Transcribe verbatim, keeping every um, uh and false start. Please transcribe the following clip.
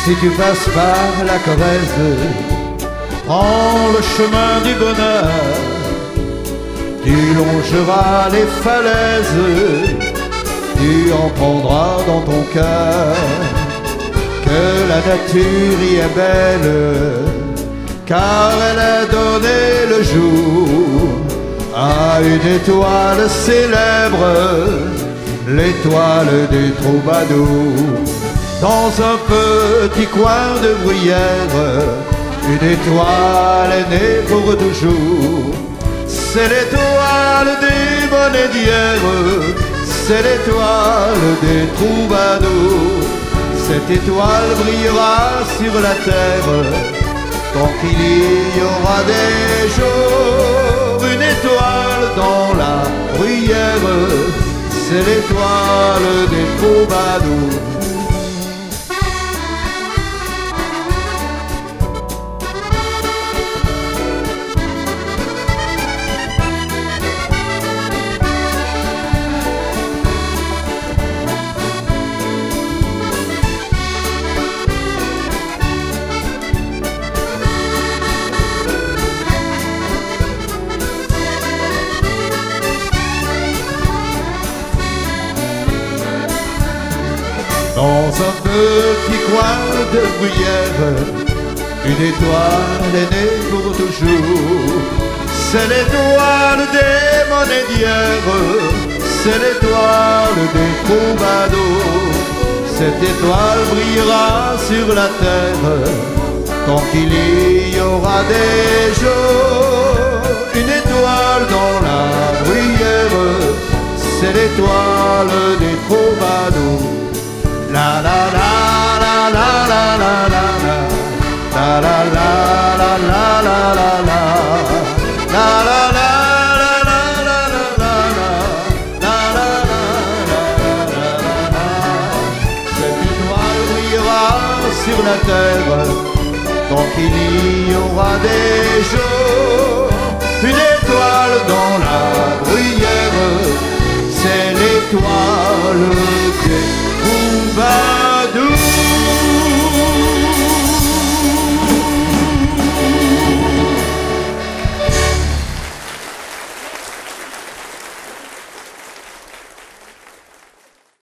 Si tu passes par la Corrèze, prends le chemin du bonheur. Tu longeras les falaises, tu en prendras dans ton cœur. Que la nature y est belle, car elle a donné le jour à une étoile célèbre, l'étoile des troubadours. Dans un petit coin de bruyère, une étoile est née pour toujours. C'est l'étoile des bonnets d'hier, c'est l'étoile des troubadours. Cette étoile brillera sur la terre tant qu'il y aura des jours. Une étoile dans la bruyère, c'est l'étoile des troubadours. Dans un petit coin de bruyère, une étoile est née pour toujours. C'est l'étoile des monnaies d'hier, c'est l'étoile des troubadours. Cette étoile brillera sur la terre tant qu'il y aura des jours. Une étoile dans la bruyère, c'est l'étoile des troubadours. La la la la la la la la la la la la la la la la la la la la Cette étoile brillera sur la terre tant qu'il y aura des jours. Une étoile dans la bruyère, c'est l'étoile des troubadours.